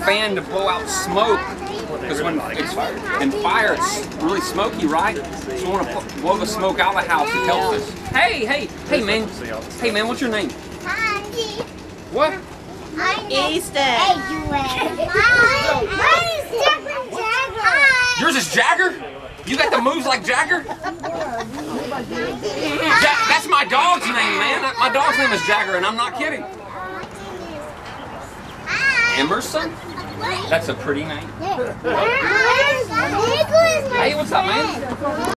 fan to blow out smoke. Because when it's in fire, it's really smoky, right? So we want to blow the smoke out of the house. It helps us. Hey, man. Hey, man, what's your name? What? Easton. Yours is Jagger? You got the moves like Jagger? That's my dog's name, man. My dog's name is Jagger, and I'm not kidding. Emerson? That's a pretty name. Hey, what's up, man?